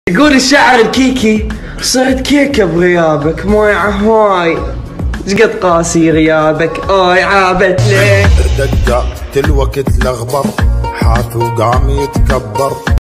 يقول الشاعر الكيكي صرت كيكة بغيابك موي عهواي شقد قاسي غيابك اوي عابت ليه دقات الوقت لغبر حاث وقام يتكبر